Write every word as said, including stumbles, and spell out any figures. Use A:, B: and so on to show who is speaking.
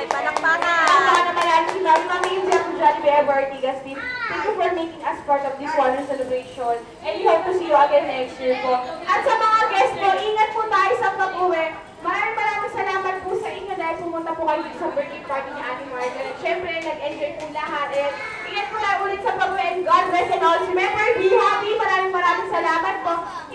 A: Palakpakan!
B: Palakpakan naman si Mami Mami Jeff Jollibee Ever Artigas team. Thank you for making us part of this wonderful celebration. And we hope to see you again next year po. At sa mga guests po, ingat po tayo sa pag-uwi. Maraming maraming salamat po sa inyo dahil pumunta po kayo sa birthday party ni Ate Margaret. Siyempre, nag-enjoy po lahat. And ingat po tayo ulit sa pag-uwi. And God bless and always remember, be happy. Maraming maraming salamat po.